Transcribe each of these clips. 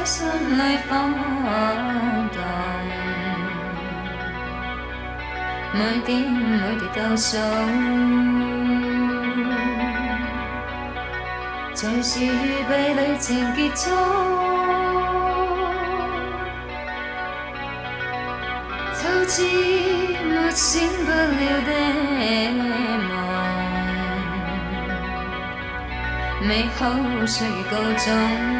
心里晃動，每點每滴倒數，隨時預備旅程結束。透支沒醒不了的夢，美好歲月告終。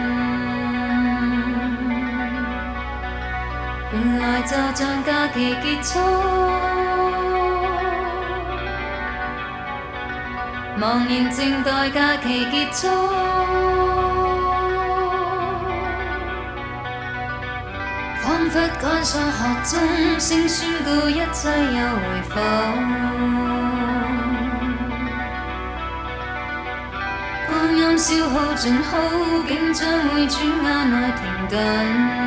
原來就像假期結束，茫然靜待假期結束。彷彿趕上學鐘聲宣告一切又回復，光陰消耗盡好景將會轉眼內停頓。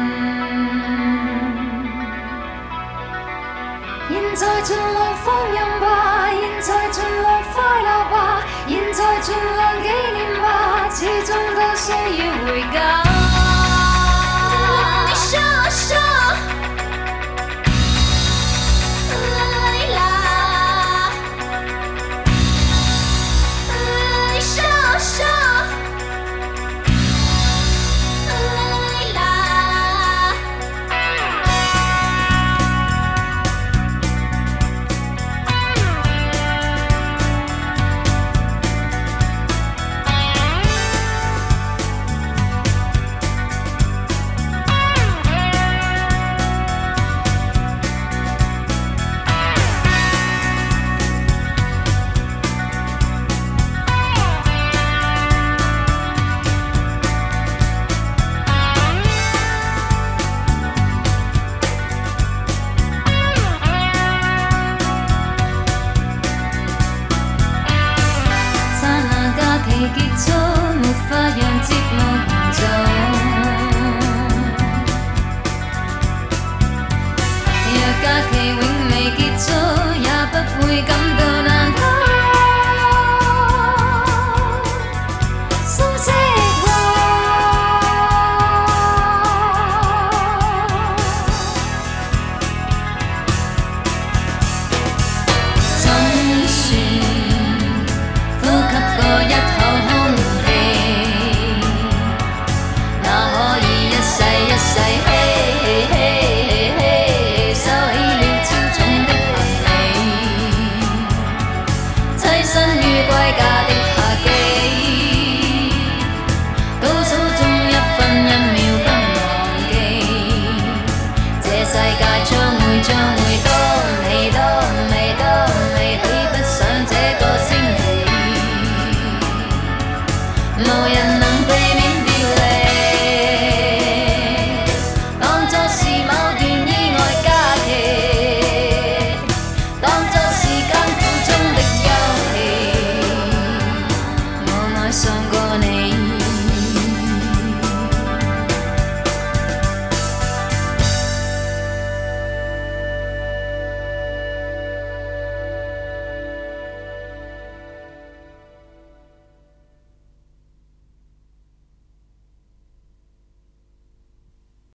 現在盡量放任吧，現在盡量快樂吧，現在盡量紀念吧，始終都需要回家。結束，沒法讓節目延續。若假期永未結束。